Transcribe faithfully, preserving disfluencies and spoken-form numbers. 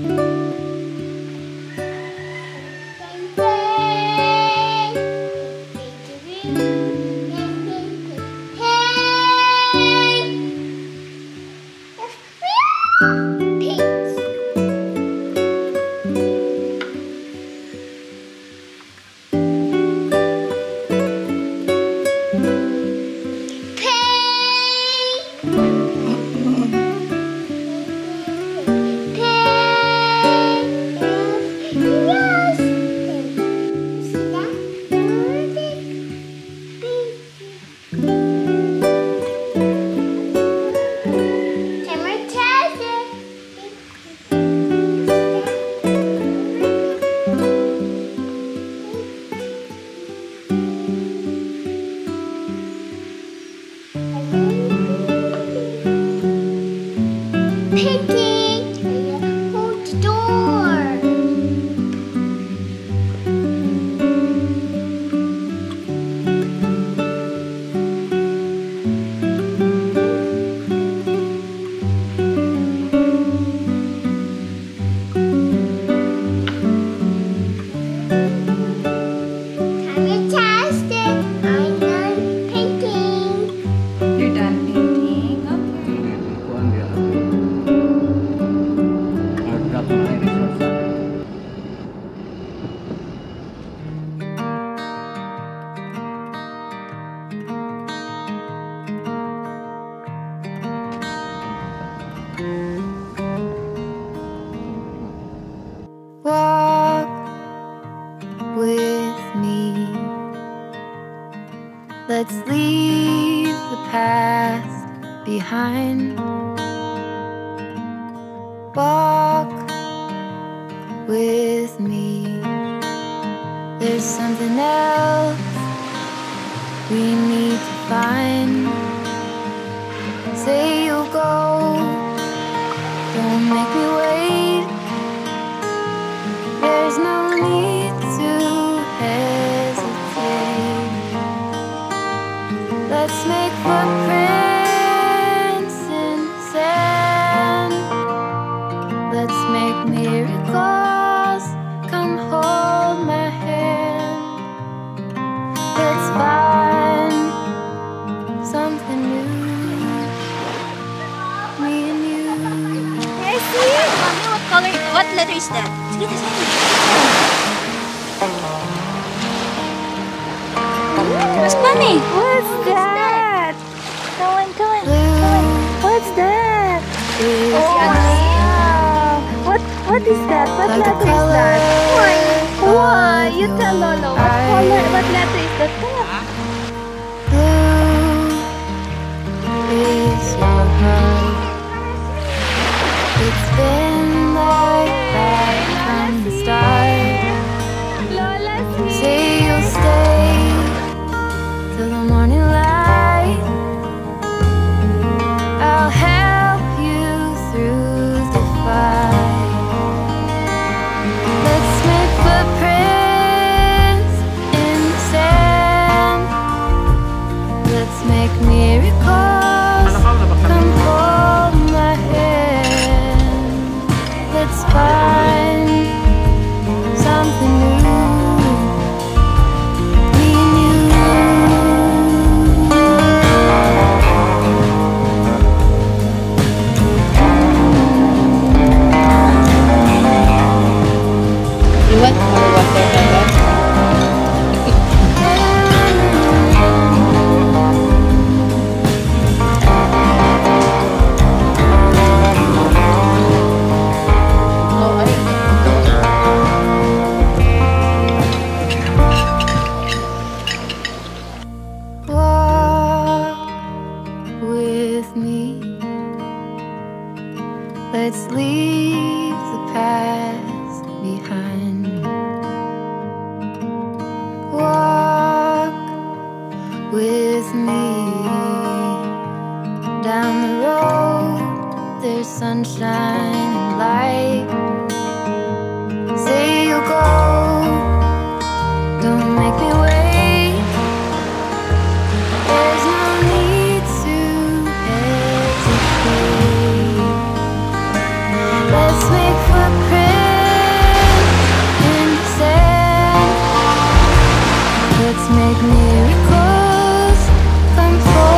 Let's leave the past behind. Walk with me. There's something else we need to find. Say you'll go, don't make me wait. There's no need to hesitate. Let's make footprints in sand. Let's make miracles. Come hold my hand. Let's find something new. Me and you. I see it. Mommy, what color? What letter is that? Sige, the same. What's funny? What's that? Go on, go on. What's that? Oh, wow. What? What is that? What Like a letter is color that? Why? Why? of You tell your Lolo. What eyes. color? What letter is that? Come on. Blue is your heart. It's been like that from the start. Lola's Say you'll stay till the morning light. I'll help you through the fight. Let's make footprints in the sand. Let's make miracles. Come hold my hand. Let's find something new. Me and you. You want more water than that? No, I Walk with me. Let's leave the past behind. Walk with me. Down the road, there's sunshine and light. Say you'll go, don't make me wait. There's no need to hesitate. Let's make footprints. Let's make miracles come forth.